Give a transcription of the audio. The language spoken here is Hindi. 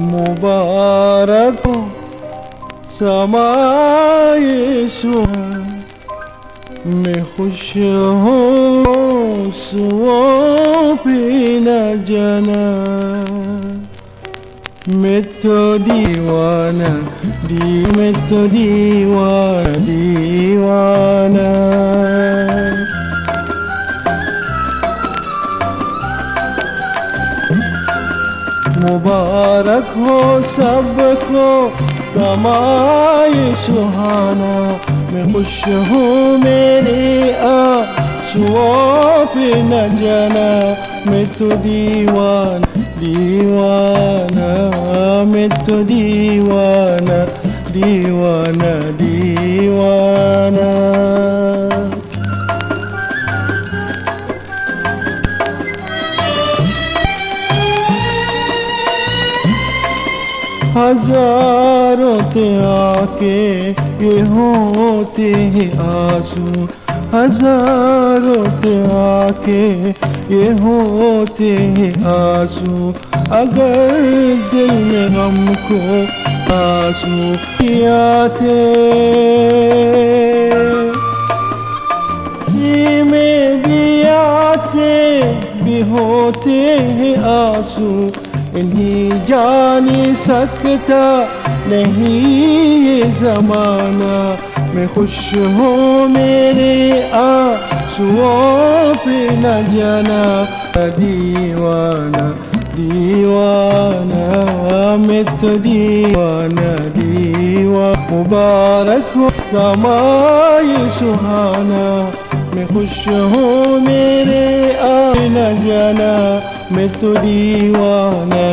मुबारक हो समाए सुहाना, मैं खुश हूँ सुओं पे न जाना। मैं तो दीवाना मैं तो दीवाना। मुबारक हो सबको समाए सुहाना, मैं खुश हूँ मेरे आंसुओं पे न जाना। मैं तो दीवाना मैं तो दीवाना। हजारों ते आके ये होते हैं आंसू, हजारों ते आके ये होते हैं आंसू। अगर दिल में हमको आंसू आते में भी आते भी होते हैं आंसू। इन्हीं जान सकता नहीं ये ज़माना, मैं खुश हूँ मेरे आंसुओं पे न जाना। दीवाना मैं तो दीवाना। मुबारक हो समाए सुहाना, मैं खुश हूँ मेरे न जाना। मैं तो दीवाना।